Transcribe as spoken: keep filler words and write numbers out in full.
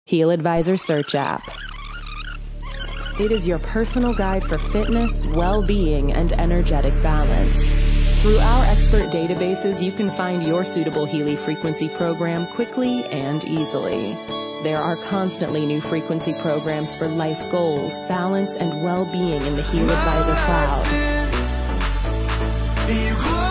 Heal Advisor Search app. It is your personal guide for fitness, well-being, and energetic balance. Through our expert databases, you can find your suitable Healy frequency program quickly and easily. There are constantly new frequency programs for life goals, balance, and well-being in the Heal Advisor cloud.